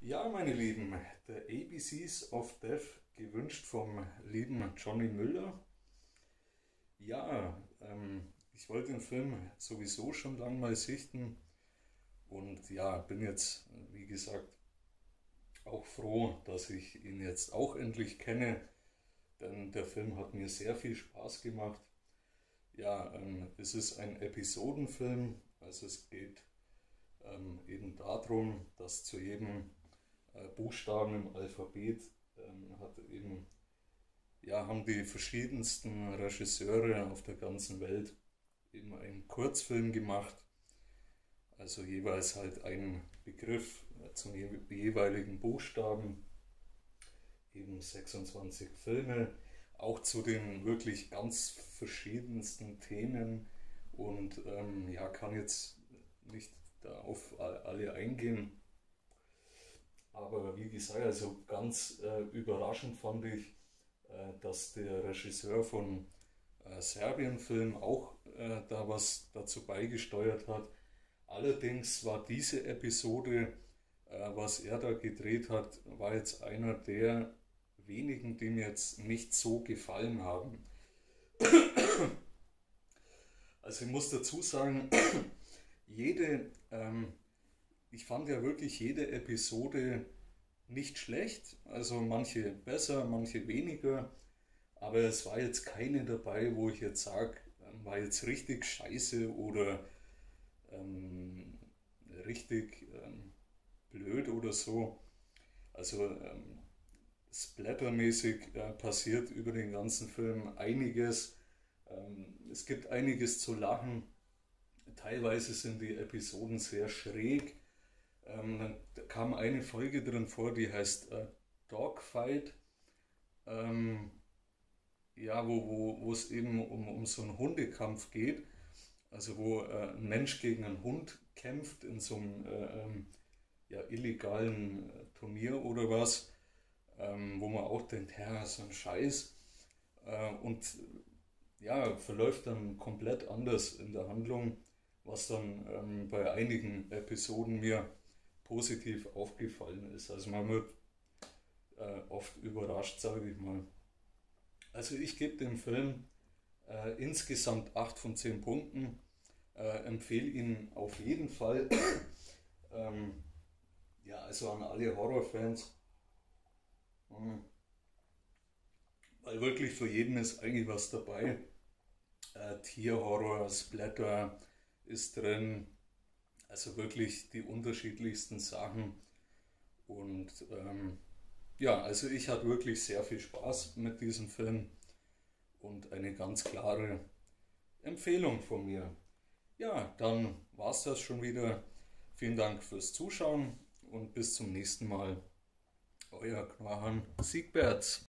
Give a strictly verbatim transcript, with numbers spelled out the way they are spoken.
Ja, meine Lieben, der A B Cs of Death, gewünscht vom lieben Johnny Müller. Ja, ähm, ich wollte den Film sowieso schon lang mal sichten und ja, bin jetzt, wie gesagt, auch froh, dass ich ihn jetzt auch endlich kenne, denn der Film hat mir sehr viel Spaß gemacht. Ja, ähm, es ist ein Episodenfilm, also es geht ähm, eben darum, dass zu jedem äh, Buchstaben im Alphabet ähm, hat eben, ja, haben die verschiedensten Regisseure auf der ganzen Welt eben einen Kurzfilm gemacht, also jeweils halt einen Begriff äh, zum jeweiligen Buchstaben, eben sechsundzwanzig Filme, auch zu den wirklich ganz verschiedensten Themen und ähm, ja, kann jetzt nicht da auf alle eingehen. Aber wie gesagt, also ganz äh, überraschend fand ich, äh, dass der Regisseur von äh, Serbien-Film auch äh, da was dazu beigesteuert hat. Allerdings war diese Episode, äh, was er da gedreht hat, war jetzt einer der wenigen, die mir jetzt nicht so gefallen haben. Also ich muss dazu sagen, jede ähm, ich fand ja wirklich jede Episode nicht schlecht, also manche besser, manche weniger, aber es war jetzt keine dabei, wo ich jetzt sage, war jetzt richtig scheiße oder ähm, richtig ähm, blöd oder so. Also ähm, splattermäßig äh, passiert über den ganzen Film einiges. Ähm, es gibt einiges zu lachen. Teilweise sind die Episoden sehr schräg. Ähm, dann kam eine Folge drin vor, die heißt äh, Dogfight. Ähm, ja, wo, wo, wo es eben um, um so einen Hundekampf geht. Also wo äh, ein Mensch gegen einen Hund kämpft in so einem äh, ähm, ja, illegalen äh, Turnier oder was. Ähm, wo man auch denkt, ja, so ein Scheiß. Äh, und ja, verläuft dann komplett anders in der Handlung, was dann ähm, bei einigen Episoden mir positiv aufgefallen ist. Also man wird äh, oft überrascht, sage ich mal. Also ich gebe dem Film äh, insgesamt acht von zehn Punkten, äh, empfehle ihn auf jeden Fall. ähm, ja, also an alle Horrorfans. Mhm. Weil wirklich für jeden ist eigentlich was dabei. Äh, Tierhorror, Splatter ist drin. Also wirklich die unterschiedlichsten Sachen. Und ähm, ja, also ich hatte wirklich sehr viel Spaß mit diesem Film und eine ganz klare Empfehlung von mir. Ja, dann war es das schon wieder. Vielen Dank fürs Zuschauen und bis zum nächsten Mal. Euer Knorhan Siegberts.